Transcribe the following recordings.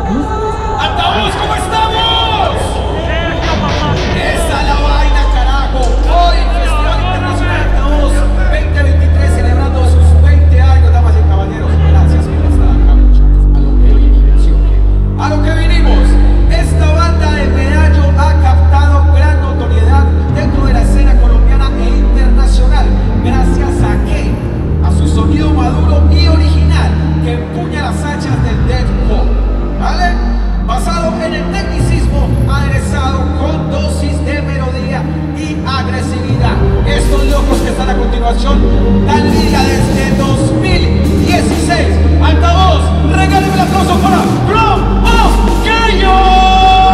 ¡Altavoz, ¿cómo estamos? ¡Esa es la vaina, carajo! Hoy, Festival Internacional Altavoz 2023, celebrando sus 20 años, damas y caballeros. Gracias por estar acá, muchachos. A lo que vinimos, ¿sí o qué? A lo que vinimos. Esta banda del Medallo ha captado gran notoriedad dentro de la escena colombiana e internacional. ¿Gracias a qué? A su sonido maduro y original que empuña las hachas del death pop, ¿vale? Basado en el tecnicismo, aderezado con dosis de melodía y agresividad. Estos locos que están a continuación dan liga desde 2016. Altavoz, regáleme el aplauso para Club of Chaos.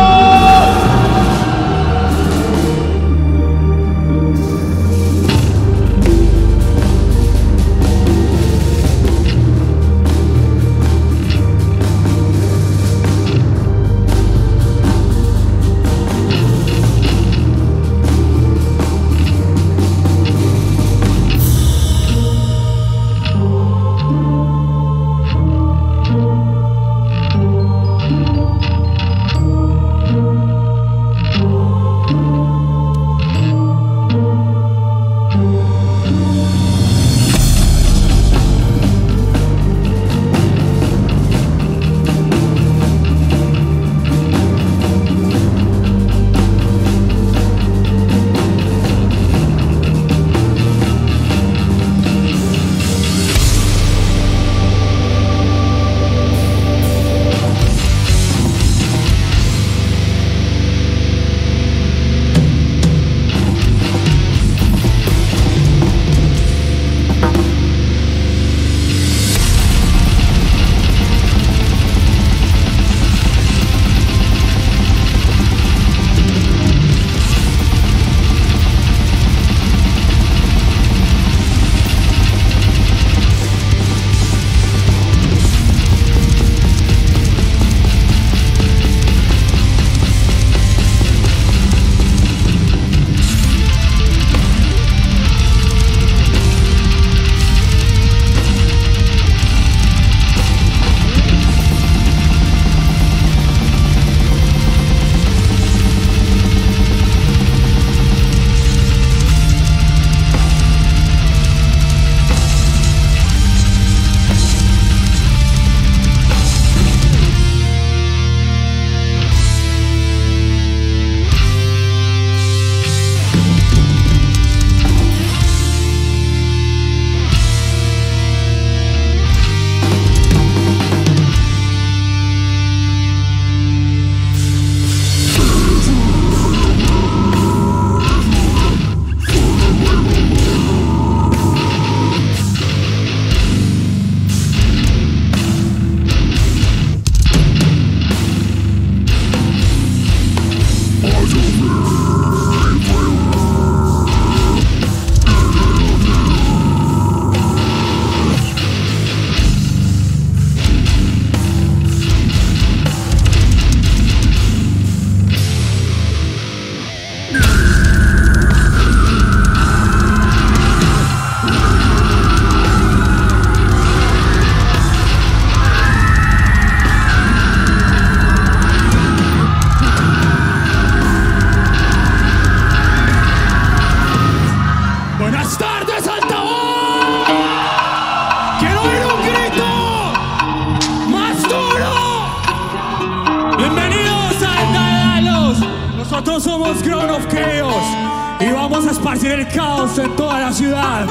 Nosotros somos Crown of Chaos y vamos a esparcir el caos en toda la ciudad.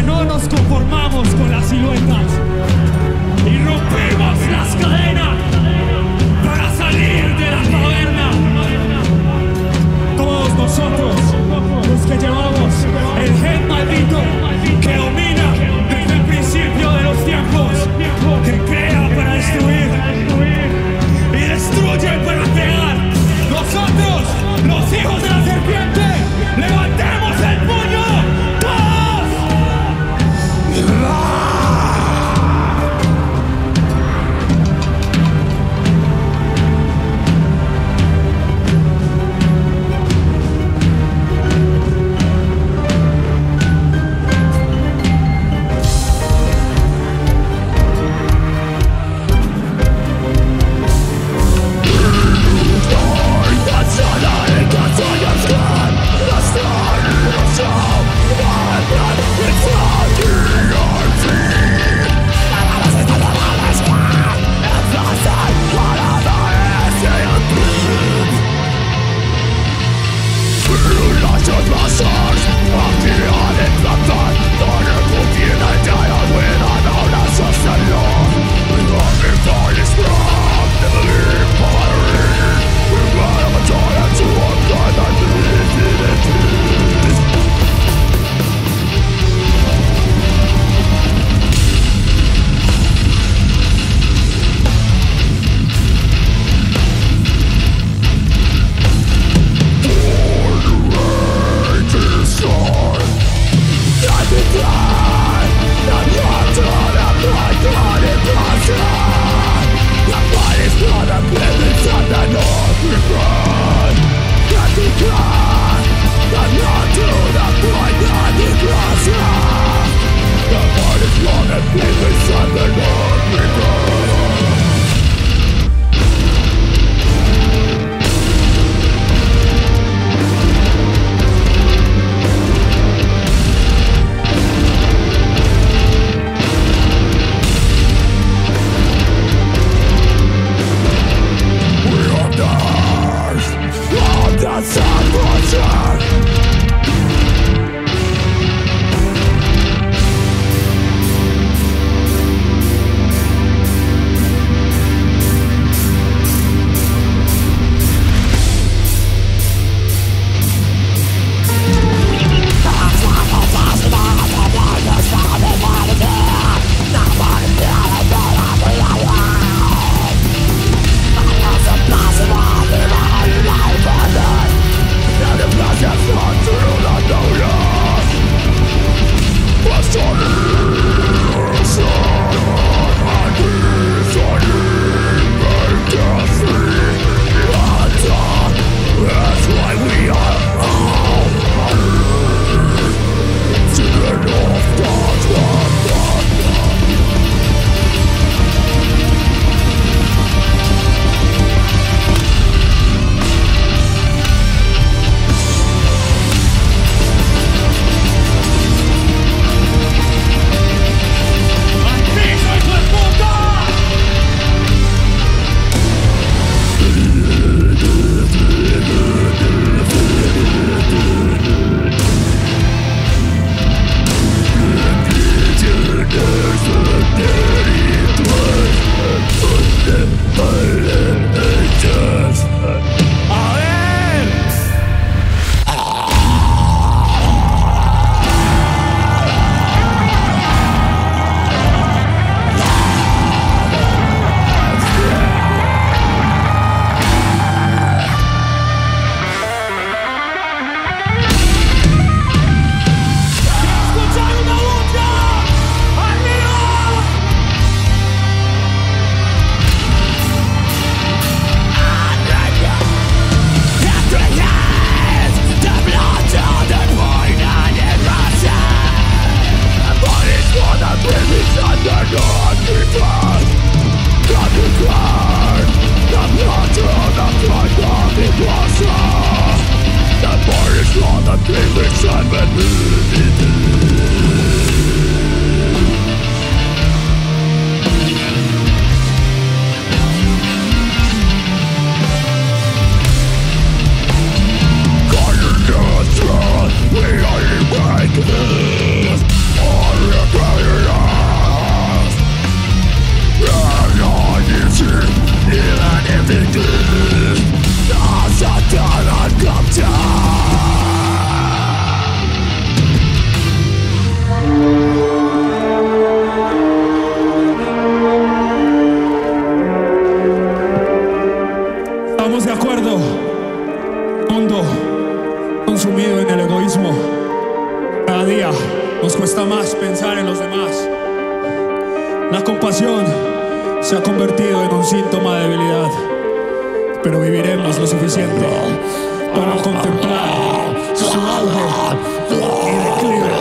no nos conformamos con las siluetas y rompemos las cadenas para salir de la caverna. Todos nosotros, los que llevamos el gen maldito que domina desde el principio de los tiempos, que crea para destruir y destruye para crear. Nosotros, los hijos de la serpiente, levantemos el puño, todos. La compasión se ha convertido en un síntoma de debilidad, pero viviremos lo suficiente para contemplar su auge y declive.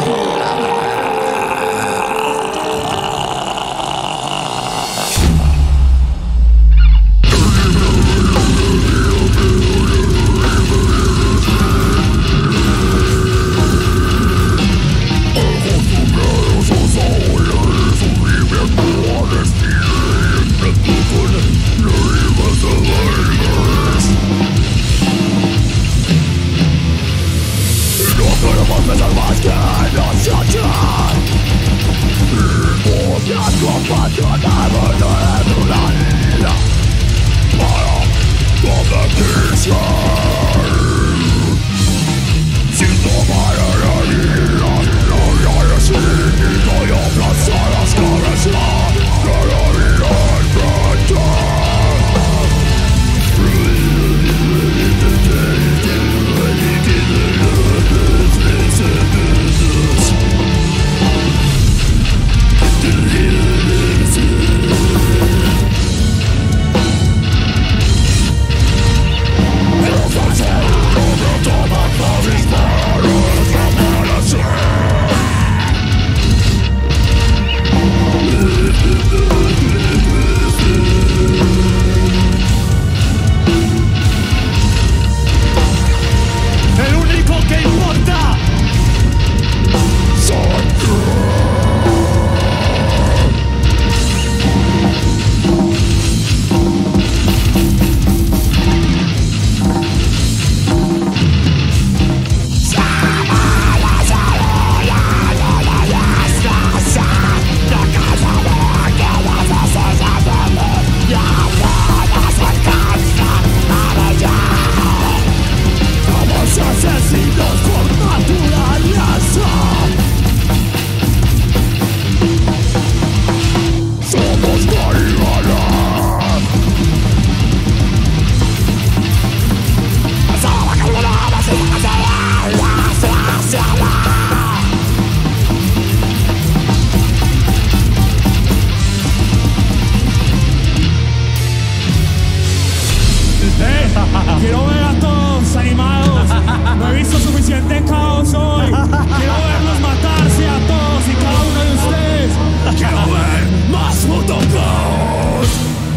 Quiero ver a todos animados. No he visto suficiente caos hoy. Quiero verlos matarse a todos y cada uno de ustedes. Quiero ver más puto caos.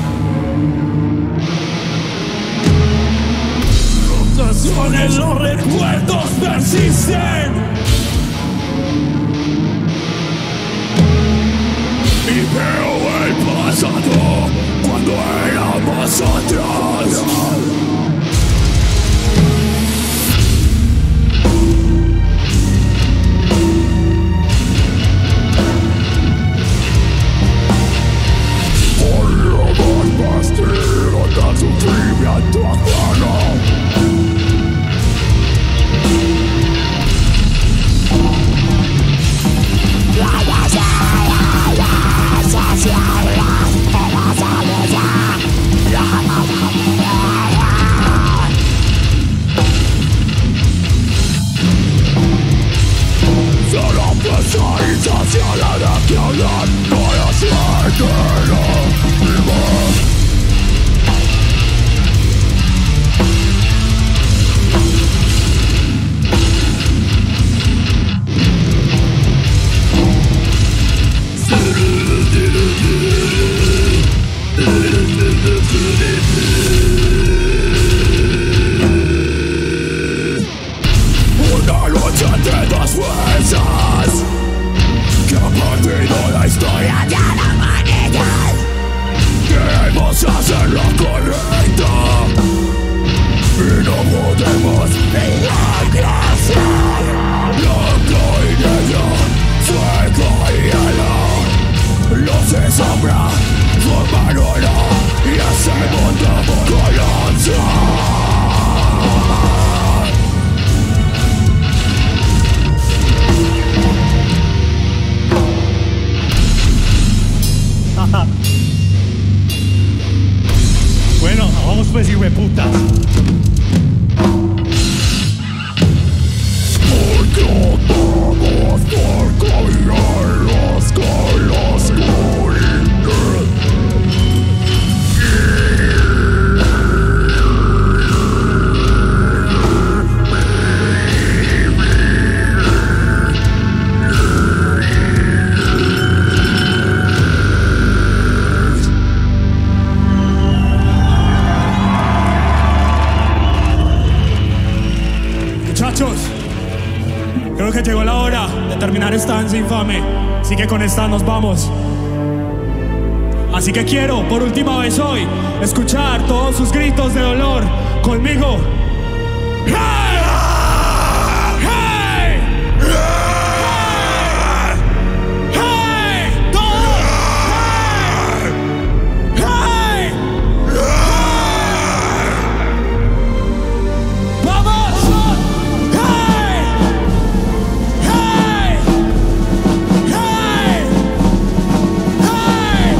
Las canciones, los recuerdos persisten. Y veo el pasado cuando éramos atrás. Una lucha entre dos fuerzas que ha partido la historia de la humanidad. Queremos hacer lo correcto y no podemos ignorar. Blanco y negro, fuego y hielo, luz y sombra forman uno y ese mundo colapsa. Bueno, vamos pues, hijueputas. Porque vamos por caminarlos con la oscuridad. esta danza infame. Así que con esta nos vamos. Así que quiero, por última vez hoy, escuchar todos sus gritos de dolor conmigo. ¡Hey! ¡Hey! ¡Hey! ¡Todos! ¡Hey! ¡Hey! ¡Vamos! ¡Hey! ¡Hey! ¡Hey! ¡Hey!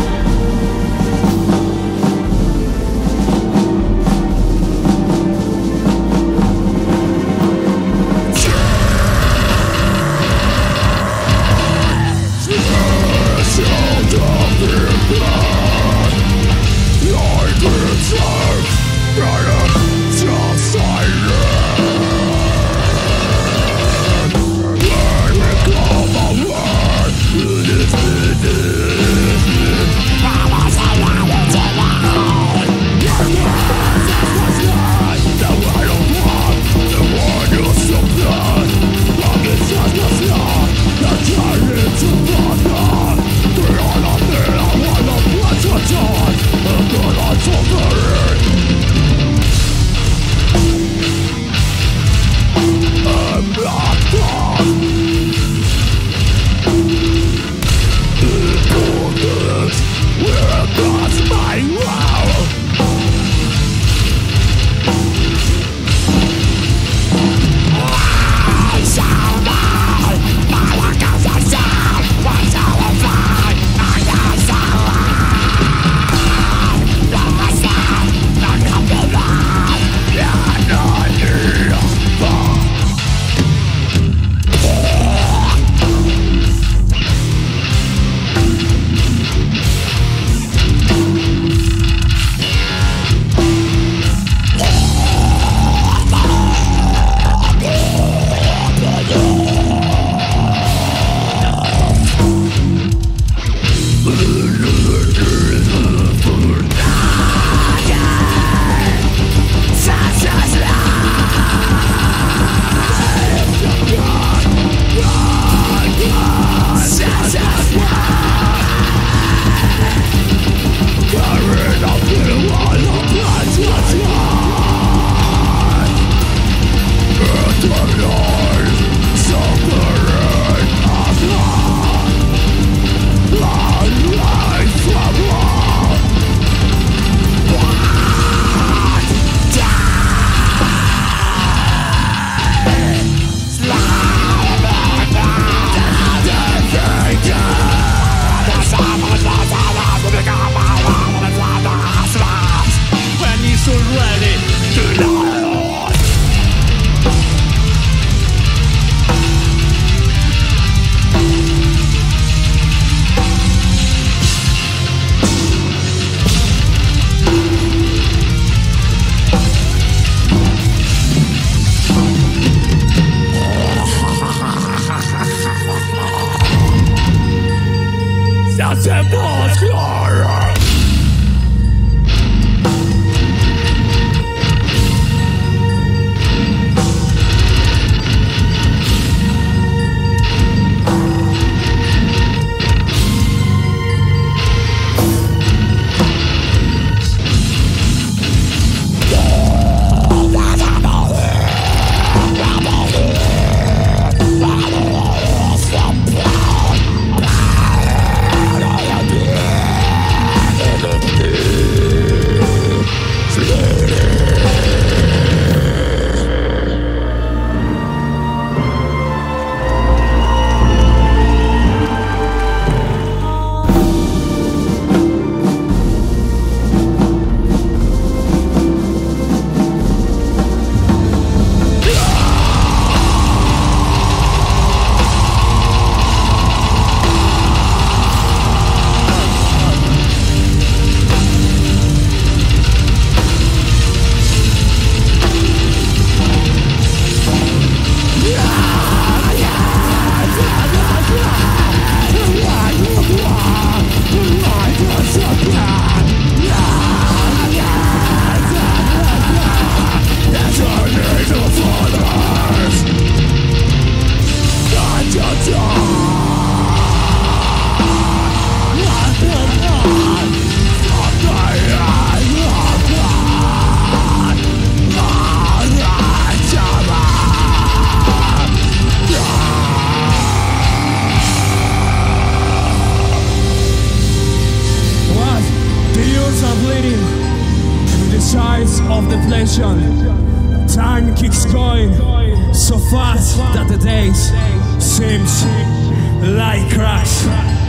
of depletion. Time keeps going so fast that the days seems like crash.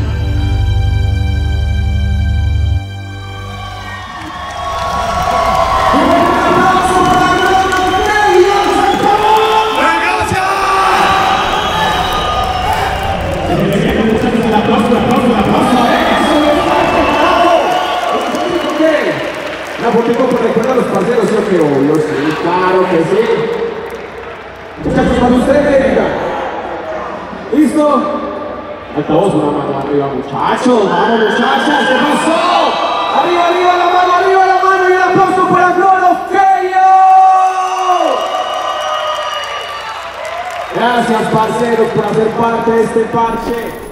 La fotico por recuerda a los parceros, ¿sí o qué? Obvio, sí, claro que sí. Muchachos, cuando ustedes me digan, ¿listo? Altavoz, una mano arriba, muchachos, vamos muchachas, ¿qué pasó? Arriba, arriba la mano, y un aplauso para Gloria Feyo. Gracias, parceros, por hacer parte de este parche.